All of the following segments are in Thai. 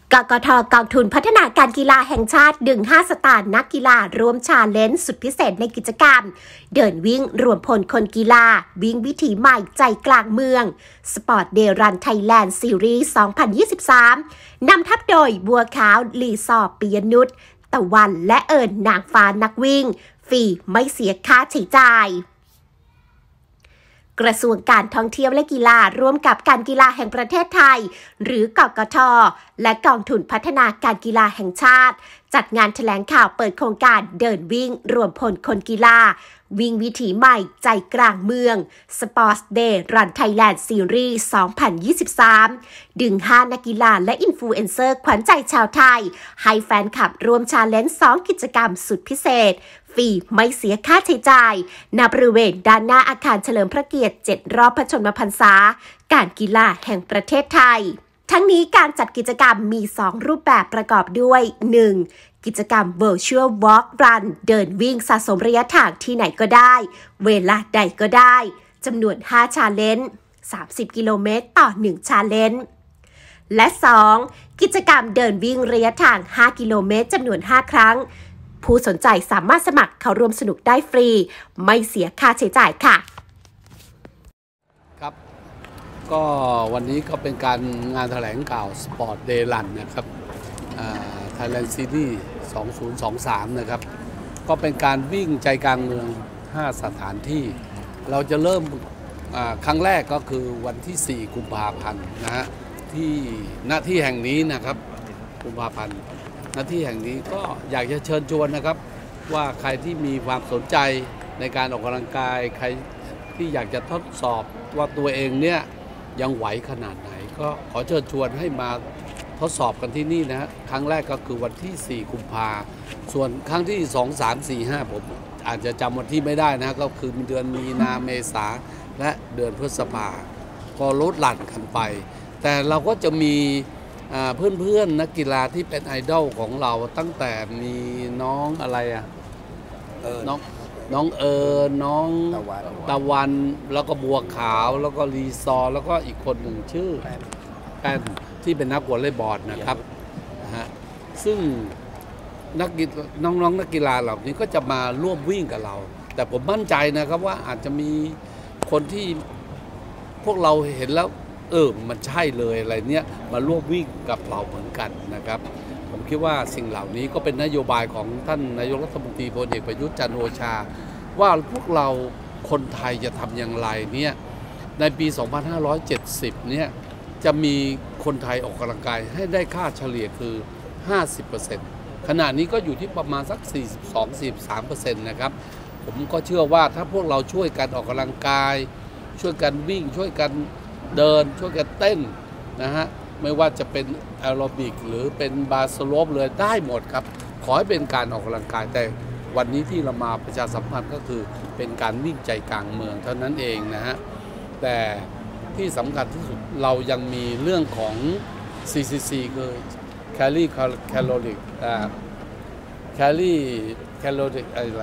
กกท.กองทุนพัฒนาการกีฬาแห่งชาติดึง5 สตาร์นักกีฬาร่วมชาเลนจ์สุดพิเศษในกิจกรรมเดินวิ่งรวมพลคนกีฬาวิ่งวิถีใหม่ใจกลางเมืองสปอร์ตเดย์รันไทยแลนด์ซีรีส์ 2023 นำทัพโดยบัวขาวลีซอร์ปิยนุชตะวันและเอิญนางฟ้านักวิ่งฟรีไม่เสียค่าใช้จ่ายกระทรวงการท่องเที่ยวและกีฬาร่วมกับการกีฬาแห่งประเทศไทยหรือกกท.และกองทุนพัฒนาการกีฬาแห่งชาติจัดงานแถลงข่าวเปิดโครงการเดินวิ่งรวมพลคนกีฬาวิ่งวิถีใหม่ใจกลางเมือง Sports Day Run Thailand Series 2023 ดึง5 นักกีฬาและอินฟลูเอนเซอร์ขวัญใจชาวไทยให้แฟนคลับร่วมชาเลนจ์2 กิจกรรมสุดพิเศษฟรีไม่เสียค่าใช้จ่ายณบริเวณด้านหน้าอาคารเฉลิมพระเกียรติ7 รอบพระชนมพรรษาการกีฬาแห่งประเทศไทยทั้งนี้การจัดกิจกรรมมี 2 รูปแบบประกอบด้วย 1. กิจกรรม Virtual Walk Run เดินวิ่งสะสมระยะทางที่ไหนก็ได้เวลาใดก็ได้จำนวน5 ชาเลนจ์30 กิโลเมตรต่อ 1 ชาเลนจ์และ 2. กิจกรรมเดินวิ่งระยะทาง5 กิโลเมตรจำนวน5 ครั้งผู้สนใจสามารถสมัครเข้าร่วมสนุกได้ฟรีไม่เสียค่าใช้จ่ายค่ะครับก็วันนี้ก็เป็นการงานแถลงข่าว Sport Day Run นะครับThailand Series 2023 นะครับก็เป็นการวิ่งใจกลางเมือง5 สถานที่เราจะเริ่มครั้งแรกก็คือวันที่ 4 กุมภาพันธ์นะฮะที่ณที่แห่งนี้นะครับกุมภาพันธ์ณที่แห่งนี้ก็อยากจะเชิญชวนนะครับว่าใครที่มีความสนใจในการออกกำลังกายใครที่อยากจะทดสอบว่าตัวเองเนี่ยยังไหวขนาดไหนก็ขอเชิญชวนให้มาทดสอบกันที่นี่นะฮะครั้งแรกก็คือวันที่ 4 กุมภาส่วนครั้งที่ 2 3 4 5ผมอาจจะจำวันที่ไม่ได้นะก็คือเดือนมีนาเมษาและเดือนพฤษภาก็ลดหลั่นกันไปแต่เราก็จะมีเพื่อนๆนักกีฬาที่เป็นไอดอลของเราตั้งแต่มีน้องอะไรน้องเอิญน้องตะวันแล้วก็บัวขาวแล้วก็รีซอร์แล้วก็อีกคนหนึ่งชื่อแป้นที่เป็นนักวอลเลย์บอลนะครับซึ่งน้องนักกีฬาเหล่านี้ก็จะมาร่วมวิ่งกับเราแต่ผมมั่นใจนะครับว่าอาจจะมีคนที่พวกเราเห็นแล้วมันใช่เลยอะไรเนี้ยมาร่วมวิ่งกับเราเหมือนกันนะครับผมคิดว่าสิ่งเหล่านี้ก็เป็นนโยบายของท่านนายกรัฐมนตรีพลเอกประยุทธ์จันทร์โอชาว่าพวกเราคนไทยจะทำอย่างไรเนี่ยในปี 2570 เนี่ยจะมีคนไทยออกกำลังกายให้ได้ค่าเฉลี่ยคือ 50% ขณะนี้ก็อยู่ที่ประมาณสัก 42-43% นะครับผมก็เชื่อว่าถ้าพวกเราช่วยกันออกกำลังกายช่วยกันวิ่งช่วยกันเดินช่วยกันเต้นนะฮะไม่ว่าจะเป็นแอโรบิกหรือเป็นบาสโลปเลยได้หมดครับขอให้เป็นการออกกำลังกายแต่วันนี้ที่เรามาประชาสัมพันธ์ก็คือเป็นการวิ่งใจกลางเมืองเท่านั้นเองนะฮะแต่ที่สำคัญที่สุดเรายังมีเรื่องของ CCC คือ Calorie Caloric อะไร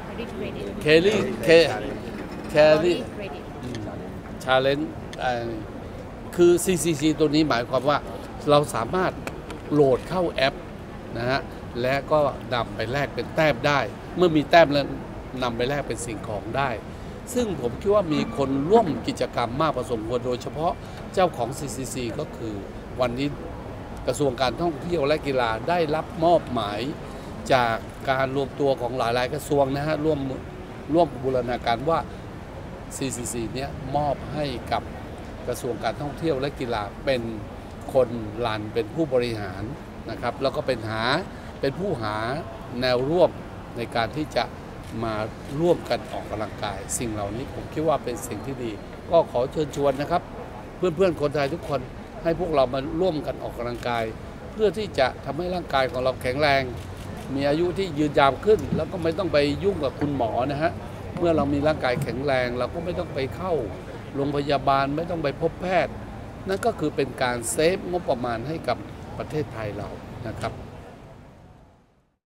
Calorie Challenge คือ CCC ตัวนี้หมายความว่าเราสามารถโหลดเข้าแอปนะฮะและก็นำไปแลกเป็นแต้มได้เมื่อมีแต้มแล้วนำไปแลกเป็นสิ่งของได้ซึ่งผมคิดว่ามีคนร่วมกิจกรรมมากพอสมควรโดยเฉพาะเจ้าของ CCC ก็คือวันนี้กระทรวงการท่องเที่ยวและกีฬาได้รับมอบหมายจากการรวมตัวของหลายๆกระทรวงนะฮะร่วมบูรณาการว่า CCC เนี่ยมอบให้กับกระทรวงการท่องเที่ยวและกีฬาเป็นคนรันเป็นผู้บริหารนะครับแล้วก็เป็นผู้หาแนวร่วมในการที่จะมาร่วมกันออกกำลังกายสิ่งเหล่านี้ผมคิดว่าเป็นสิ่งที่ดีก็ขอเชิญชวนนะครับเพื่อนๆคนไทยทุกคนให้พวกเรามาร่วมกันออกกำลังกายเพื่อที่จะทำให้ร่างกายของเราแข็งแรงมีอายุที่ยืนยาวขึ้นแล้วก็ไม่ต้องไปยุ่งกับคุณหมอนะฮะเมื่อเรามีร่างกายแข็งแรงเราก็ไม่ต้องไปเข้าโรงพยาบาลไม่ต้องไปพบแพทย์นั่นก็คือเป็นการเซฟงบประมาณให้กับประเทศไทยเรานะครับ